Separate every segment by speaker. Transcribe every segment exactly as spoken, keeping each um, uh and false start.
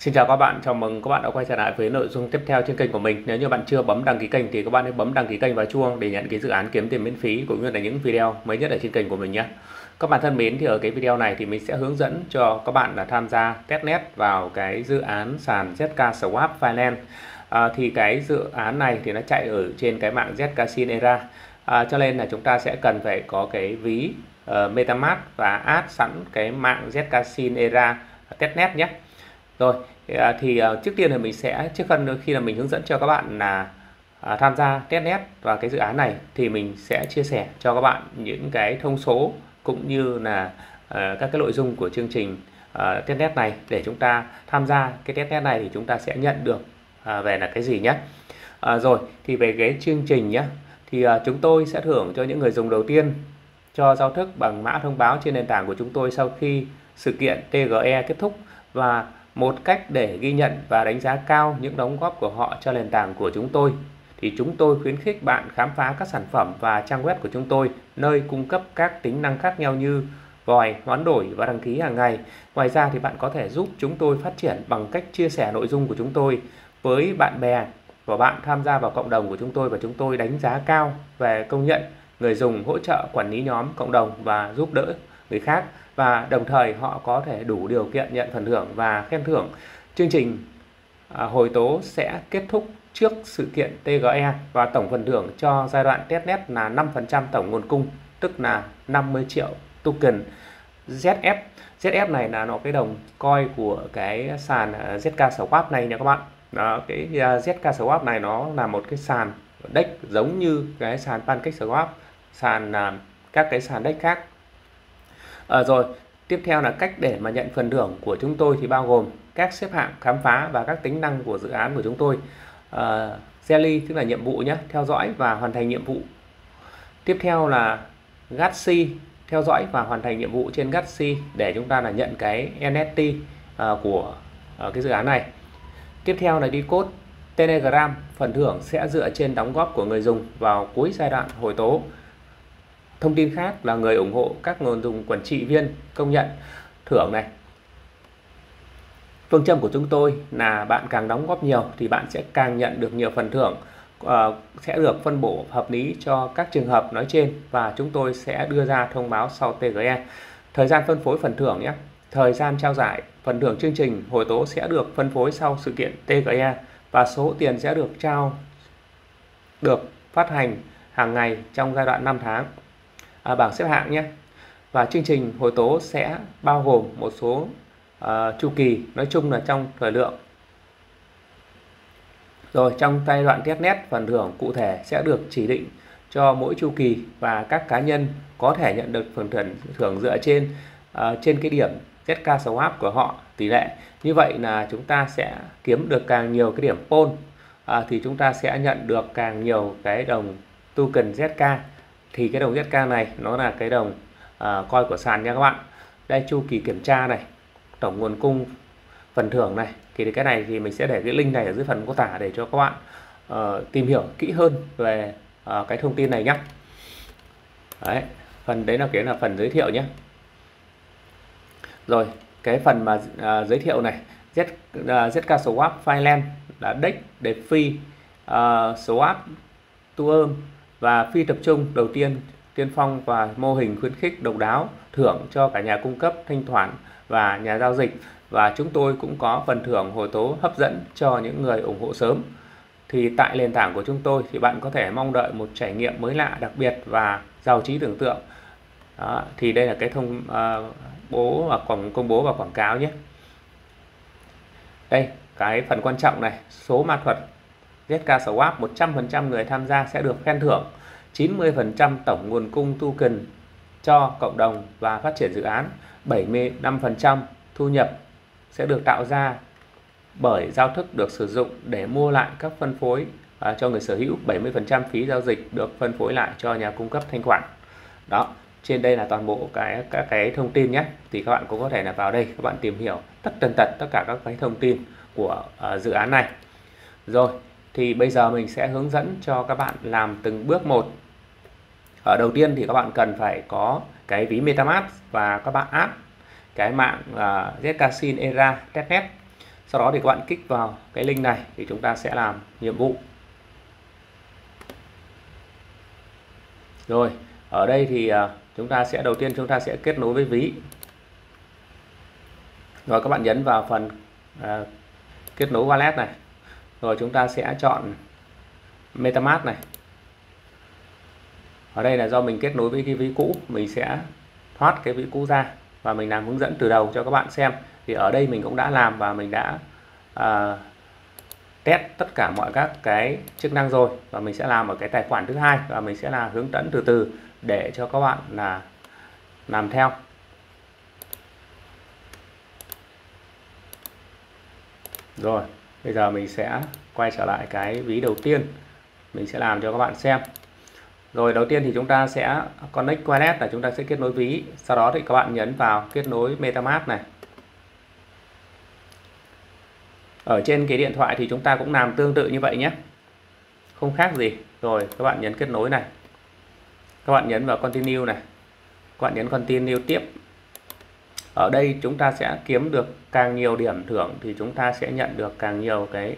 Speaker 1: Xin chào các bạn, chào mừng các bạn đã quay trở lại với nội dung tiếp theo trên kênh của mình. Nếu như bạn chưa bấm đăng ký kênh thì các bạn hãy bấm đăng ký kênh và chuông để nhận cái dự án kiếm tiền miễn phí cũng như là những video mới nhất ở trên kênh của mình nhé. Các bạn thân mến, thì ở cái video này thì mình sẽ hướng dẫn cho các bạn là tham gia testnet vào cái dự án sàn zét ca Swap Finance. À, thì cái dự án này thì nó chạy ở trên cái mạng zét ca Sin Era. À, cho nên là chúng ta sẽ cần phải có cái ví uh, MetaMask và add sẵn cái mạng zét ca Sin Era testnet nhé. Rồi thì trước tiên là mình sẽ trước khi khi là mình hướng dẫn cho các bạn là à, tham gia testnet vào cái dự án này thì mình sẽ chia sẻ cho các bạn những cái thông số cũng như là à, các cái nội dung của chương trình à, testnet này để chúng ta tham gia cái testnet này thì chúng ta sẽ nhận được à, về là cái gì nhé. À, rồi thì về cái chương trình nhé thì à, chúng tôi sẽ thưởng cho những người dùng đầu tiên cho giao thức bằng mã thông báo trên nền tảng của chúng tôi sau khi sự kiện tê giê e kết thúc, và một cách để ghi nhận và đánh giá cao những đóng góp của họ cho nền tảng của chúng tôi thì chúng tôi khuyến khích bạn khám phá các sản phẩm và trang web của chúng tôi, nơi cung cấp các tính năng khác nhau như vòi, hoán đổi và đăng ký hàng ngày. Ngoài ra thì bạn có thể giúp chúng tôi phát triển bằng cách chia sẻ nội dung của chúng tôi với bạn bè và bạn tham gia vào cộng đồng của chúng tôi, và chúng tôi đánh giá cao về công nhận người dùng, hỗ trợ quản lý nhóm cộng đồng và giúp đỡ người khác, và đồng thời họ có thể đủ điều kiện nhận phần thưởng và khen thưởng. Chương trình à, hồi tố sẽ kết thúc trước sự kiện tê giê e và tổng phần thưởng cho giai đoạn testnet là năm phần trăm tổng nguồn cung, tức là năm mươi triệu token zét ép. zét ép này là nó cái đồng coin của cái sàn zét ca Swap này nha các bạn. Đó, cái zét ca Swap này nó là một cái sàn dex giống như cái sàn PancakeSwap, sàn các cái sàn dex khác. À, rồi tiếp theo là cách để mà nhận phần thưởng của chúng tôi thì bao gồm các xếp hạng, khám phá và các tính năng của dự án của chúng tôi. à, Jelly tức là nhiệm vụ nhé, theo dõi và hoàn thành nhiệm vụ. Tiếp theo là Gatsy, theo dõi và hoàn thành nhiệm vụ trên Gatsy để chúng ta là nhận cái en ép tê à, của à, cái dự án này. Tiếp theo là đi code Telegram, phần thưởng sẽ dựa trên đóng góp của người dùng vào cuối giai đoạn hồi tố. Thông tin khác là người ủng hộ các người dùng quản trị viên công nhận thưởng này. Phương châm của chúng tôi là bạn càng đóng góp nhiều thì bạn sẽ càng nhận được nhiều phần thưởng, uh, sẽ được phân bổ hợp lý cho các trường hợp nói trên, và chúng tôi sẽ đưa ra thông báo sau tê giê e. Thời gian phân phối phần thưởng nhé. Thời gian trao giải phần thưởng chương trình hồi tố sẽ được phân phối sau sự kiện tê giê e, và số tiền sẽ được trao được phát hành hàng ngày trong giai đoạn năm tháng. À, bảng xếp hạng nhé. Và chương trình hồi tố sẽ bao gồm một số uh, chu kỳ, nói chung là trong thời lượng. Rồi trong giai đoạn testnet, phần thưởng cụ thể sẽ được chỉ định cho mỗi chu kỳ, và các cá nhân có thể nhận được phần thưởng, thưởng dựa trên uh, trên cái điểm zét ca Swap của họ, tỷ lệ. Như vậy là chúng ta sẽ kiếm được càng nhiều cái điểm pol uh, thì chúng ta sẽ nhận được càng nhiều cái đồng token zét ca. Thì cái đồng zét ca này nó là cái đồng uh, coin của sàn nha các bạn. Đây chu kỳ kiểm tra này, tổng nguồn cung, phần thưởng này. Thì cái này thì mình sẽ để cái link này ở dưới phần mô tả để cho các bạn uh, tìm hiểu kỹ hơn về uh, cái thông tin này nhé. Đấy, phần đấy là cái là phần giới thiệu nhé. Rồi cái phần mà uh, giới thiệu này, Z, uh, zét ca Swap Finance là dex, DeFi, uh, Swap, Tour và phi tập trung đầu tiên, tiên phong và mô hình khuyến khích độc đáo, thưởng cho cả nhà cung cấp, thanh toán và nhà giao dịch. Và chúng tôi cũng có phần thưởng hồi tố hấp dẫn cho những người ủng hộ sớm. Thì tại nền tảng của chúng tôi thì bạn có thể mong đợi một trải nghiệm mới lạ, đặc biệt và giàu trí tưởng tượng. Đó, thì đây là cái thông uh, bố và quảng công bố và quảng cáo nhé. Đây cái phần quan trọng này, số ma thuật zét ca Swap, một trăm phần trăm người tham gia sẽ được khen thưởng, chín mươi phần trăm tổng nguồn cung token cho cộng đồng và phát triển dự án, bảy mươi lăm phần trăm thu nhập sẽ được tạo ra bởi giao thức được sử dụng để mua lại các phân phối à, cho người sở hữu, bảy mươi phần trăm phí giao dịch được phân phối lại cho nhà cung cấp thanh khoản. Đó, trên đây là toàn bộ cái các cái thông tin nhé. Thì các bạn cũng có thể là vào đây các bạn tìm hiểu tất tần tật tất cả các cái thông tin của uh, dự án này. Rồi thì bây giờ mình sẽ hướng dẫn cho các bạn làm từng bước một. Ở đầu tiên thì các bạn cần phải có cái ví MetaMask và các bạn add cái mạng uh, zét ca Sin Era testnet. Sau đó thì các bạn kích vào cái link này thì chúng ta sẽ làm nhiệm vụ. Rồi, ở đây thì chúng ta sẽ đầu tiên chúng ta sẽ kết nối với ví. Rồi các bạn nhấn vào phần à, kết nối wallet này. Rồi chúng ta sẽ chọn MetaMask này. Ở đây là do mình kết nối với cái ví cũ, mình sẽ thoát cái ví cũ ra và mình làm hướng dẫn từ đầu cho các bạn xem. Thì ở đây mình cũng đã làm và mình đã à, test tất cả mọi các cái chức năng rồi, và mình sẽ làm ở cái tài khoản thứ hai và mình sẽ là hướng dẫn từ từ để cho các bạn là làm theo. Rồi, bây giờ mình sẽ quay trở lại cái ví đầu tiên, mình sẽ làm cho các bạn xem. Rồi đầu tiên thì chúng ta sẽ connect wallet là chúng ta sẽ kết nối ví, sau đó thì các bạn nhấn vào kết nối MetaMask này. Ở trên cái điện thoại thì chúng ta cũng làm tương tự như vậy nhé, không khác gì. Rồi các bạn nhấn kết nối này, các bạn nhấn vào continue này, các bạn nhấn continue tiếp. Ở đây chúng ta sẽ kiếm được càng nhiều điểm thưởng thì chúng ta sẽ nhận được càng nhiều cái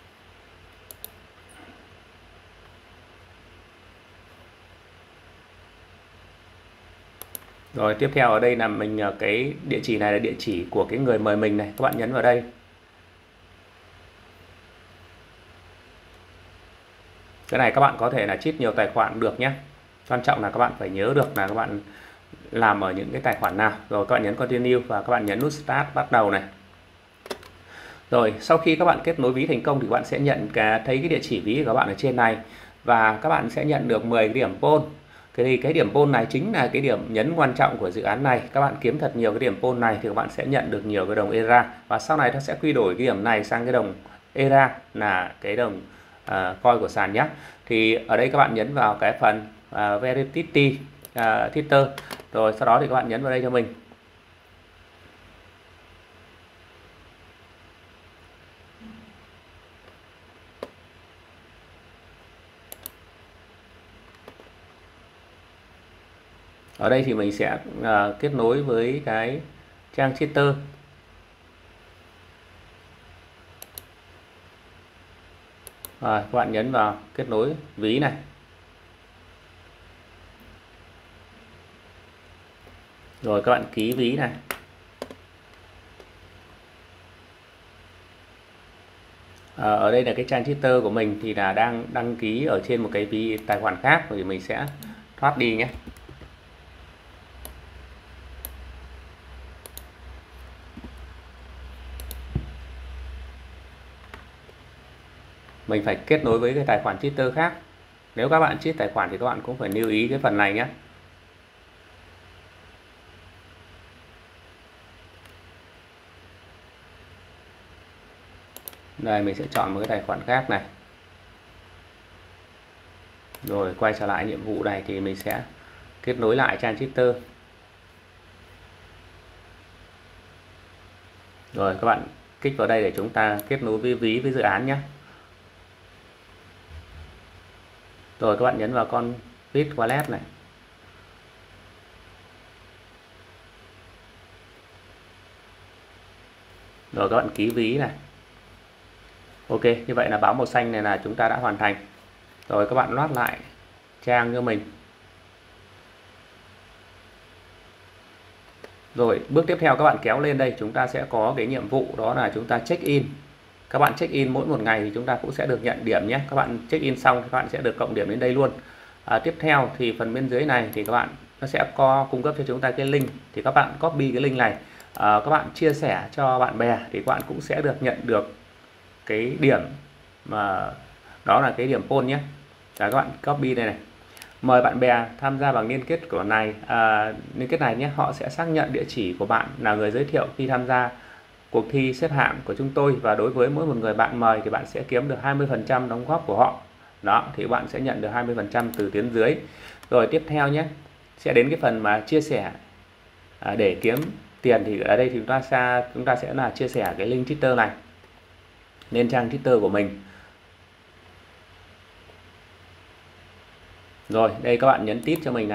Speaker 1: Rồi tiếp theo ở đây là mình cái địa chỉ này là địa chỉ của cái người mời mình này, các bạn nhấn vào đây. Cái này các bạn có thể là cheat nhiều tài khoản được nhé. Quan trọng là các bạn phải nhớ được là các bạn làm ở những cái tài khoản nào. Rồi các bạn nhấn continue và các bạn nhấn nút start bắt đầu này. Rồi sau khi các bạn kết nối ví thành công thì các bạn sẽ nhận cái thấy cái địa chỉ ví của các bạn ở trên này, và các bạn sẽ nhận được mười cái điểm pol. Cái cái điểm pol này chính là cái điểm nhấn quan trọng của dự án này. Các bạn kiếm thật nhiều cái điểm pol này thì các bạn sẽ nhận được nhiều cái đồng e rờ a, và sau này nó sẽ quy đổi cái điểm này sang cái đồng e rờ a là cái đồng uh, coin của sàn nhé. Thì ở đây các bạn nhấn vào cái phần uh, Verify uh, Tether. Rồi sau đó thì các bạn nhấn vào đây cho mình. Ở đây thì mình sẽ uh, kết nối với cái trang Tether. Rồi các bạn nhấn vào kết nối ví này. Rồi các bạn ký ví này. À, ở đây là cái trang Tether của mình thì là đang đăng ký ở trên một cái ví tài khoản khác, thì mình sẽ thoát đi nhé. Mình phải kết nối với cái tài khoản Tether khác. Nếu các bạn cheat tài khoản thì các bạn cũng phải lưu ý cái phần này nhé. Đây mình sẽ chọn một cái tài khoản khác này. Rồi quay trở lại nhiệm vụ này thì mình sẽ kết nối lại trang Tether. Rồi các bạn kích vào đây để chúng ta kết nối với ví với dự án nhé. Rồi các bạn nhấn vào con Bit Wallet này. Rồi các bạn ký ví này. Ok, như vậy là báo màu xanh này là chúng ta đã hoàn thành. Rồi các bạn loát lại trang cho mình. Rồi bước tiếp theo các bạn kéo lên đây, chúng ta sẽ có cái nhiệm vụ đó là chúng ta check in. Các bạn check in mỗi một ngày thì chúng ta cũng sẽ được nhận điểm nhé. Các bạn check in xong thì các bạn sẽ được cộng điểm đến đây luôn. À, tiếp theo thì phần bên dưới này thì các bạn nó sẽ có cung cấp cho chúng ta cái link, thì các bạn copy cái link này, à, các bạn chia sẻ cho bạn bè thì các bạn cũng sẽ được nhận được cái điểm mà đó là cái điểm pol nhé. Và các bạn copy đây này, mời bạn bè tham gia bằng liên kết của này à, liên kết này nhé. Họ sẽ xác nhận địa chỉ của bạn là người giới thiệu khi tham gia cuộc thi xếp hạng của chúng tôi, và đối với mỗi một người bạn mời thì bạn sẽ kiếm được hai mươi phần trăm đóng góp của họ. Đó, thì bạn sẽ nhận được hai mươi phần trăm từ tuyến dưới. Rồi tiếp theo nhé, sẽ đến cái phần mà chia sẻ à, để kiếm tiền, thì ở đây thì chúng ta sẽ chúng ta sẽ là chia sẻ cái link Tether này lên trang Tether của mình. Rồi đây các bạn nhấn tít cho mình này.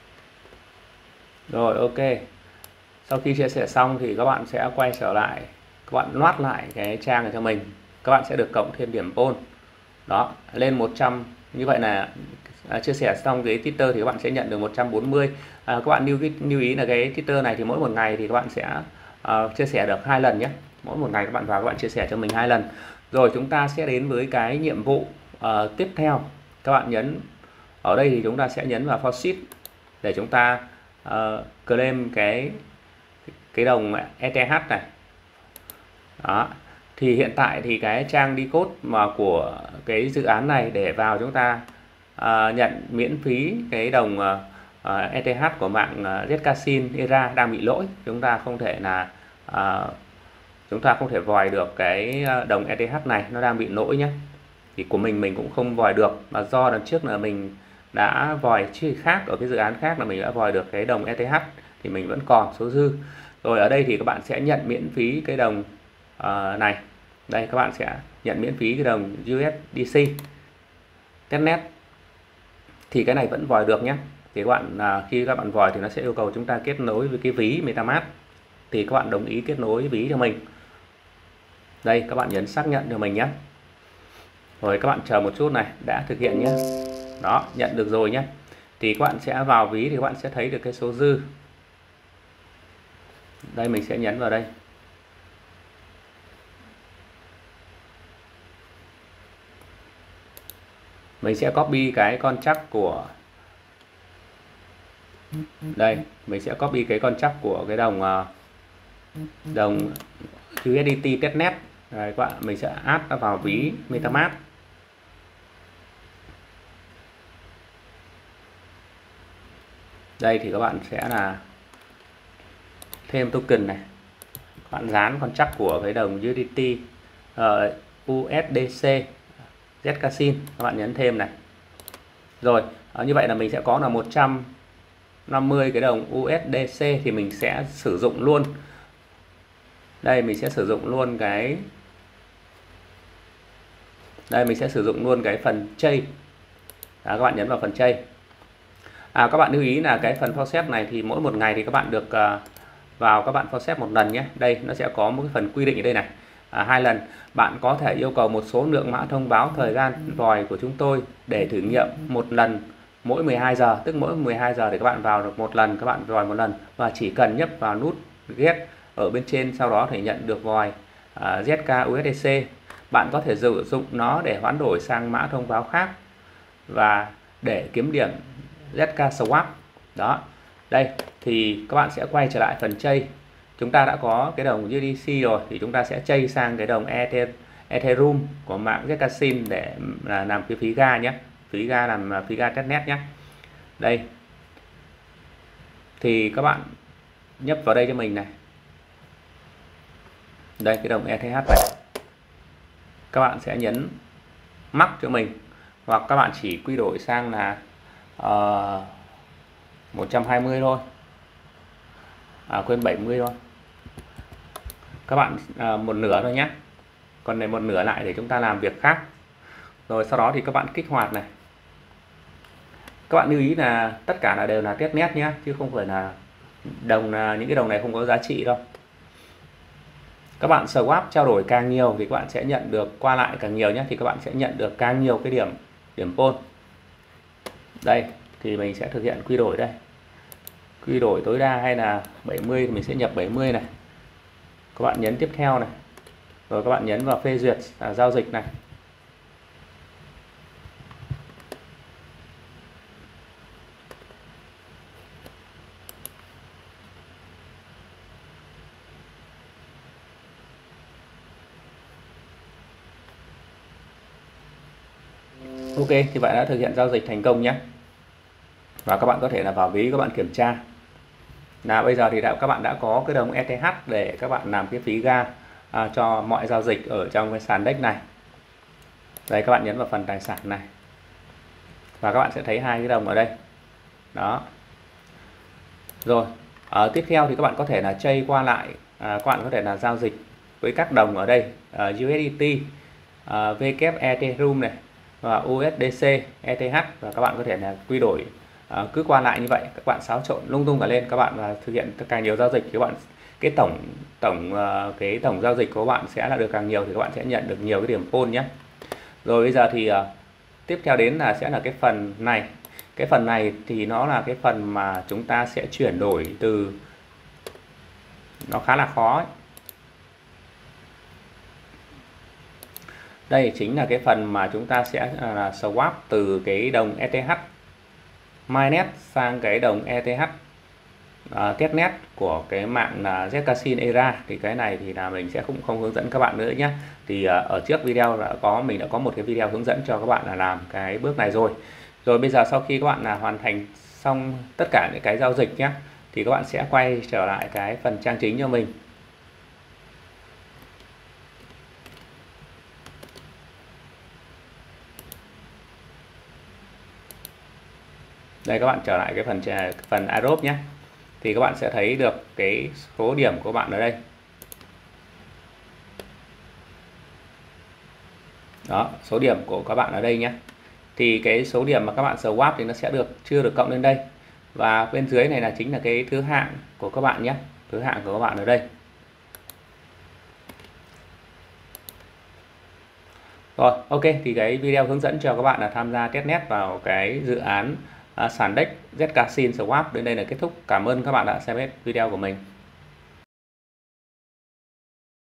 Speaker 1: Rồi ok, sau khi chia sẻ xong thì các bạn sẽ quay trở lại các bạn loát lại cái trang này cho mình, các bạn sẽ được cộng thêm điểm pol đó lên một trăm. Như vậy là à, chia sẻ xong cái Twitter thì các bạn sẽ nhận được một trăm bốn mươi. À, các bạn lưu lưu ý là cái Twitter này thì mỗi một ngày thì các bạn sẽ uh, chia sẻ được hai lần nhé. Mỗi một ngày các bạn vào các bạn chia sẻ cho mình hai lần. Rồi chúng ta sẽ đến với cái nhiệm vụ uh, tiếp theo. Các bạn nhấn ở đây thì chúng ta sẽ nhấn vào Faucet để chúng ta uh, claim cái cái đồng e tê hát này. Đó. Thì hiện tại thì cái trang decode mà của cái dự án này để vào chúng ta uh, nhận miễn phí cái đồng uh, uh, e tê hát của mạng uh, Zcasin Era đang bị lỗi. Chúng ta không thể là uh, chúng ta không thể void được cái đồng e tê hát này, nó đang bị lỗi nhé. Thì của mình mình cũng không void được, mà do lần trước là mình đã void chứ khác, ở cái dự án khác là mình đã void được cái đồng e tê hát thì mình vẫn còn số dư. Rồi ở đây thì các bạn sẽ nhận miễn phí cái đồng uh, này. Đây các bạn sẽ nhận miễn phí cái đồng u ét đê xê testnet. Thì cái này vẫn void được nhé. Thì các bạn uh, khi các bạn void thì nó sẽ yêu cầu chúng ta kết nối với cái ví MetaMask. Thì các bạn đồng ý kết nối ví cho mình. Đây các bạn nhấn xác nhận cho mình nhé. Rồi các bạn chờ một chút này, đã thực hiện nhé. Đó, nhận được rồi nhé. Thì các bạn sẽ vào ví thì các bạn sẽ thấy được cái số dư. Đây mình sẽ nhấn vào đây. Mình sẽ copy cái contract của đây, mình sẽ copy cái contract của cái đồng đồng u ét đê tê testnet. Đây các bạn, mình sẽ add nó vào ví MetaMask. Đây thì các bạn sẽ là thêm token này. Các bạn dán contract của cái đồng u ét đê tê uh, u ét đê xê Zcasin, các bạn nhấn thêm này. Rồi, uh, như vậy là mình sẽ có là một trăm năm mươi cái đồng u ét đê xê thì mình sẽ sử dụng luôn. Đây mình sẽ sử dụng luôn cái Đây mình sẽ sử dụng luôn cái phần chain. Đó, các bạn nhấn vào phần chain. À, các bạn lưu ý là cái phần faucet này thì mỗi một ngày thì các bạn được uh, vào các bạn faucet một lần nhé. Đây nó sẽ có một cái phần quy định ở đây này. À, hai lần. Bạn có thể yêu cầu một số lượng mã thông báo thời gian void của chúng tôi để thử nghiệm một lần mỗi mười hai giờ, tức mỗi mười hai giờ để các bạn vào được một lần, các bạn void một lần, và chỉ cần nhấp vào nút get ở bên trên, sau đó thì nhận được void uh, zét ca u ét đê xê. Bạn có thể sử dụng nó để hoán đổi sang mã thông báo khác và để kiếm điểm zét ca swap. Đó. Đây thì các bạn sẽ quay trở lại phần chain. Chúng ta đã có cái đồng u ét đê xê rồi thì chúng ta sẽ chain sang cái đồng Ether, Ethereum của mạng Zcasin để là làm cái phí ga nhé. Phí ga làm phí ga testnet nhé. Đây. Thì các bạn nhấp vào đây cho mình này. Đây cái đồng e tê hát này. Các bạn sẽ nhấn mắc cho mình, hoặc các bạn chỉ quy đổi sang là uh, một trăm hai mươi thôi. À quên, bảy mươi thôi. Các bạn uh, một nửa thôi nhé. Còn này một nửa lại để chúng ta làm việc khác. Rồi sau đó thì các bạn kích hoạt này. Các bạn lưu ý là tất cả là đều là testnet nhé, chứ không phải là đồng là những cái đồng này không có giá trị đâu. Các bạn swap trao đổi càng nhiều thì các bạn sẽ nhận được qua lại càng nhiều nhé, thì các bạn sẽ nhận được càng nhiều cái điểm điểm pol. Đây thì mình sẽ thực hiện quy đổi đây. Quy đổi tối đa hay là bảy mươi thì mình sẽ nhập bảy mươi này. Các bạn nhấn tiếp theo này. Rồi các bạn nhấn vào phê duyệt à, giao dịch này. Ok, thì bạn đã thực hiện giao dịch thành công nhé. Và các bạn có thể là vào ví các bạn kiểm tra. Là bây giờ thì đã, các bạn đã có cái đồng e tê hát để các bạn làm cái phí ga à, cho mọi giao dịch ở trong cái sàn đếch này. Đây các bạn nhấn vào phần tài sản này. Và các bạn sẽ thấy hai cái đồng ở đây. Đó. Rồi, ở tiếp theo thì các bạn có thể là trade qua lại, à, các bạn có thể là giao dịch với các đồng ở đây, à, u ét đê tê, à, vê kép Ethereum này và u ét đê xê, e tê hát, và các bạn có thể là quy đổi à, cứ qua lại như vậy, các bạn xáo trộn lung tung cả lên, các bạn là thực hiện càng nhiều giao dịch thì các bạn cái tổng tổng uh, cái tổng giao dịch của các bạn sẽ là được càng nhiều thì các bạn sẽ nhận được nhiều cái điểm pool nhé. Rồi bây giờ thì uh, tiếp theo đến là sẽ là cái phần này. Cái phần này thì nó là cái phần mà chúng ta sẽ chuyển đổi từ, nó khá là khó ấy. Đây chính là cái phần mà chúng ta sẽ là swap từ cái đồng e tê hát Mainnet sang cái đồng e tê hát uh, testnet của cái mạng là Zcash Era. Thì cái này thì là mình sẽ cũng không hướng dẫn các bạn nữa nhé. Thì uh, ở trước video đã có mình đã có một cái video hướng dẫn cho các bạn là làm cái bước này rồi. Rồi bây giờ sau khi các bạn là hoàn thành xong tất cả những cái giao dịch nhé, thì các bạn sẽ quay trở lại cái phần trang chính cho mình. Đây, các bạn trở lại cái phần phần airdrop nhé. Thì các bạn sẽ thấy được cái số điểm của bạn ở đây. Đó, số điểm của các bạn ở đây nhé. Thì cái số điểm mà các bạn swap thì nó sẽ được chưa được cộng lên đây. Và bên dưới này là chính là cái thứ hạng của các bạn nhé. Thứ hạng của các bạn ở đây. Rồi, ok, thì cái video hướng dẫn cho các bạn là tham gia testnet vào cái dự án uh, sàn đê e xê Zcash Swap đến đây là kết thúc. Cảm ơn các bạn đã xem hết video của mình.